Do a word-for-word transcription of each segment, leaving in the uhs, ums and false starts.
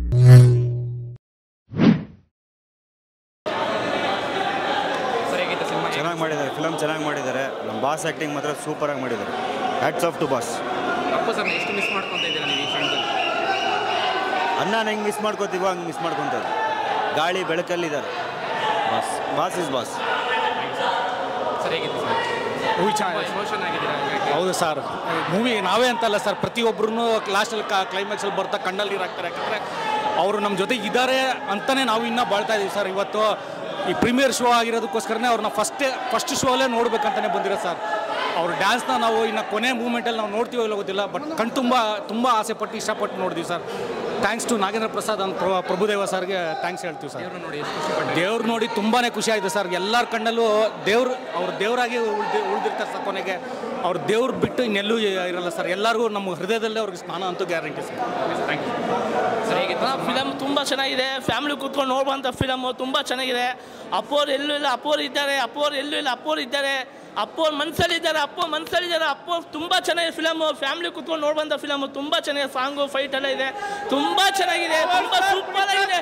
ಚೆನ್ನಾಗಿ ಮಾಡಿದ್ದಾರೆ, ಫಿಲಮ್ ಚೆನ್ನಾಗಿ ಮಾಡಿದ್ದಾರೆ. ನಮ್ಮ ಬಾಸ್ ಆ್ಯಕ್ಟಿಂಗ್ ಮಾತ್ರ ಸೂಪರಾಗಿ ಮಾಡಿದ್ದಾರೆ. Hats off to boss. Appu sir ಎಷ್ಟು ಮಿಸ್ ಮಾಡ್ಕೊತಾ ಇದ್ದೀರಾ ನೀವು ಈ ಫ್ರೆಂಡ್ಸಲ್ಲಿ? ಅನ್ನ ಹೆಂಗೆ ಮಿಸ್ ಮಾಡ್ಕೋತೀವೋ ಹಂಗೆ ಮಿಸ್ ಮಾಡ್ಕೊತಾರೆ. ಗಾಳಿ ಬೆಳಕಲ್ಲಿದ್ದಾರೆ. Boss boss is boss. Sir ಹೇಗಿತ್ತು ಸರ್? ಮೂವಿ ಚೆನ್ನಾಗಿ ಎಮೋಷನ್ ಆಗಿದ್ದೀರಾ? ಹೌದು ಸರ್, ಮೂವಿ ನಾವೇ ಅಂತಲ್ಲ ಸರ್, ಪ್ರತಿಯೊಬ್ಬರೂ ಲಾಸ್ಟಲ್ಲಿ ಕ್ಲೈಮ್ಯಾಕ್ಸಲ್ಲಿ ಬರ್ತಾ ಕಣ್ಣಲ್ಲಿ ನೀರಾಗ್ತಾರೆ. ಯಾಕಂದರೆ ಅವರು ನಮ್ಮ ಜೊತೆ ಇದ್ದಾರೆ ಅಂತಲೇ ನಾವು ಇನ್ನೂ ಬಾಳ್ತಾ ಇದ್ದೀವಿ ಸರ್. ಇವತ್ತು ಈ ಪ್ರೀಮಿಯರ್ ಶೋ ಆಗಿರೋದಕ್ಕೋಸ್ಕರನೇ ಅವ್ರನ್ನ ಫಸ್ಟೇ ಫಸ್ಟ್ ಶೋ ಅಲ್ಲೇ ನೋಡ್ಬೇಕಂತಲೇ ಬಂದಿರೋ ಸರ್. ಅವ್ರ ಡ್ಯಾನ್ಸ್ನ ನಾವು ಇನ್ನು ಕೊನೆ ಮೂಮೆಂಟಲ್ಲಿ ನಾವು ನೋಡ್ತೀವೋ ಇಲ್ಲ ಗೊತ್ತಿಲ್ಲ, ಬಟ್ ಕಣ್ ತುಂಬ ತುಂಬ ಆಸೆ ಪಟ್ಟು ಇಷ್ಟಪಟ್ಟು ನೋಡಿದ್ವಿ sir. Thanks to Nagendra Prasad ಅಂತ ಪ್ರಭುದೇವ ಸರ್ಗೆ ಥ್ಯಾಂಕ್ಸ್ ಹೇಳ್ತೀವಿ ಸರ್. ನೋಡಿ ಎಷ್ಟು ಖುಷಿ ಪಟ್ಟು ದೇವ್ರು ನೋಡಿ ತುಂಬಾ ಖುಷಿ ಆಯಿತು ಸರ್. ಎಲ್ಲರ ಕಣ್ಣಲ್ಲೂ ದೇವ್ರು ಅವ್ರು ದೇವರಾಗಿ ಉಳ್ದು ಉಳಿದಿರ್ತಾರೆ ಸರ್. ಕೊನೆಗೆ ಅವ್ರು ದೇವ್ರು ಬಿಟ್ಟು ಇನ್ನೆಲ್ಲೂ ಇರಲ್ಲ ಸರ್. ಎಲ್ಲರಿಗೂ ನಮ್ಮ ಹೃದಯದಲ್ಲೇ ಅವ್ರಿಗೆ ಸ್ನಾನ ಅಂತೂ guarantee sir. Thank you sir. ಹೇಗಿತ್ತು ಫಿಲಮ್ ತುಂಬ ಚೆನ್ನಾಗಿದೆ. ಫ್ಯಾಮಿಲಿ ಕೂತ್ಕೊಂಡು ನೋಡುವಂಥ ಫಿಲಮು ತುಂಬ ಚೆನ್ನಾಗಿದೆ. ಅಪ್ಪೋರು ಎಲ್ಲೂ ಇಲ್ಲ, ಅಪ್ಪೋರು ಇದ್ದಾರೆ. ಅಪ್ಪೋರು ಎಲ್ಲೂ ಇಲ್ಲ, ಅಪ್ಪೋರು ಇದ್ದಾರೆ. ಅಪ್ಪೋರು ಮನಸ್ಸಲ್ಲಿದ್ದಾರೆ, ಅಪ್ಪೋ ಮನಸ್ಸಲ್ಲಿದ್ದಾರೆ. ಅಪ್ಪೋ ತುಂಬ ಚೆನ್ನಾಗಿದೆ ಫಿಲಮು. ಫ್ಯಾಮಿಲಿ ಕೂತ್ಕೊಂಡು ನೋಡುವಂಥ ಫಿಲಮು ತುಂಬ ಚೆನ್ನಾಗಿದೆ. ಸಾಂಗು ಫೈಟ್ ಎಲ್ಲ ಇದೆ, ತುಂಬ ಚೆನ್ನಾಗಿದೆ, ತುಂಬ ಸೂಪರ್ ಆಗಿದೆ.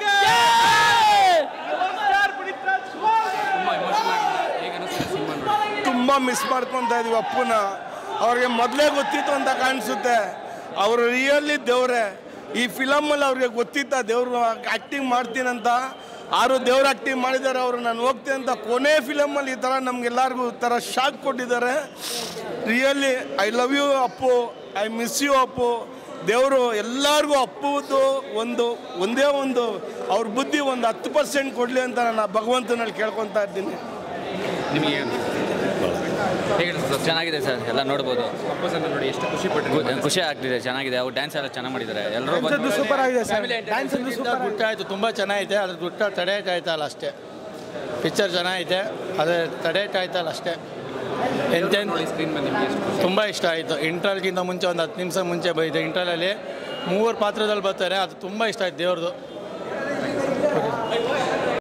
ತುಂಬ ಎಮೋಷನಲ್ ಆಗಿದೆ. ಹೇಗೆ ಅನಿಸ್ತಿದೆ ಸಿನಿಮಾ ನೋಡಿ? ತುಂಬ ಮಿಸ್ ಮಾಡ್ಕೊತಾ ಇದೀವಿ ಅಪ್ಪನ. ಅವ್ರಿಗೆ ಮೊದಲೇ ಗೊತ್ತಿತ್ತು ಅಂತ ಕಾಣಿಸುತ್ತೆ. ಅವರು ರಿಯಲಿ ದೇವ್ರೆ. ಈ ಫಿಲಮಲ್ಲಿ ಅವ್ರಿಗೆ ಗೊತ್ತಿತ್ತ ದೇವ್ರು ಆ್ಯಕ್ಟಿಂಗ್ ಮಾಡ್ತೀನಂತ. ಆರು ದೇವ್ರು ಆ್ಯಕ್ಟಿಂಗ್ ಮಾಡಿದ್ದಾರೆ. ಅವರು ನಾನು ಹೋಗ್ತೀನಿ ಅಂತ ಕೊನೆ ಫಿಲಮಲ್ಲಿ ಈ ಥರ ನಮಗೆಲ್ಲರಿಗೂ ಈ ಥರ ಶಾಕ್ ಕೊಟ್ಟಿದ್ದಾರೆ. Really I love you Appu, I miss you Appu. ದೇವರು ಎಲ್ಲರಿಗೂ ಅಪ್ಪುವುದು ಒಂದು ಒಂದೇ ಒಂದು ಅವ್ರ ಬುದ್ಧಿ ಒಂದು ಹತ್ತು ಪರ್ಸೆಂಟ್ ಕೊಡಲಿ ಅಂತ ನಾನು ಭಗವಂತನಲ್ಲಿ ಕೇಳ್ಕೊತಾ ಇದ್ದೀನಿ. ನಿಮಗೆ ಹೇಗೆ ಸರ್? ಚೆನ್ನಾಗಿದೆ ಸರ್, ಎಲ್ಲ ನೋಡ್ಬೋದು. ಅಪ್ಪು ಸರ್ ನೋಡಿ ಎಷ್ಟು ಖುಷಿ ಪಟ್ಟು ಖುಷಿ ಆಗ್ತಿದೆ, ಚೆನ್ನಾಗಿದೆ. ಅವ್ರು ಡ್ಯಾನ್ಸ್ ಎಲ್ಲ ಚೆನ್ನಾಗಿ ಮಾಡಿದ್ದಾರೆ. ಎಲ್ಲರೂ ಸೂಪರ್ ಆಗಿದೆ ಸರ್. ಡ್ಯಾನ್ಸ್ ಸೂಪರ್ ಗುಟ್ಟಾಯಿತು, ತುಂಬ ಚೆನ್ನಾಗಿದೆ. ಅದ್ರ ಗುಟ್ಟ ತಡೆಯಕ್ಕಾಯ್ತಲ್ಲ ಅಷ್ಟೇ. ಪಿಕ್ಚರ್ ಚೆನ್ನಾಗೈತೆ, ಅದೇ ತಡೆಯಕ್ಕಾಯ್ತಲ್ಲ ಅಷ್ಟೇ. ಎಂತೆಂತ ನೋಡಿ ಸ್ಕ್ರೀನ್ ಮೇಲೆ ನಿಮಗೆ ಎಷ್ಟು ತುಂಬ ಇಷ್ಟ ಆಯಿತು. ಇಂಟ್ರಲ್ಗಿಂತ ಮುಂಚೆ ಒಂದು ಹತ್ತು ನಿಮಿಷ ಮುಂಚೆ ಬೈದೆ. ಇಂಟ್ರಲಲ್ಲಿ ಮೂವರು ಪಾತ್ರದಲ್ಲಿ ಬರ್ತಾರೆ, ಅದು ತುಂಬ ಇಷ್ಟ ಆಯ್ತು ದೇವ್ರದ್ದು.